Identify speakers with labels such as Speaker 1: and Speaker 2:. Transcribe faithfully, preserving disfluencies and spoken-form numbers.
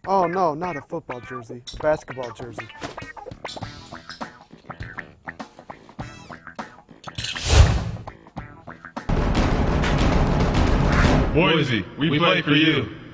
Speaker 1: Oh no, not a football jersey. Basketball jersey.
Speaker 2: Boise, we play for you.